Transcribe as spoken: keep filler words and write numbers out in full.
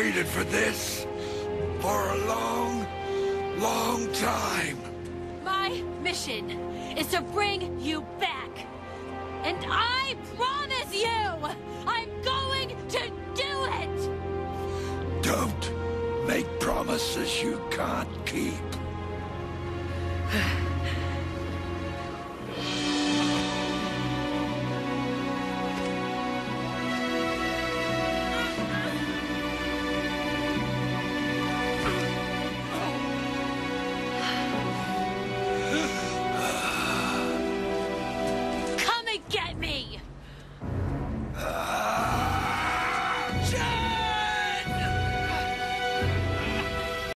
waited for this for a long, long time. My mission is to bring you back. And I promise you, I'm going to do it! Don't make promises you can't keep.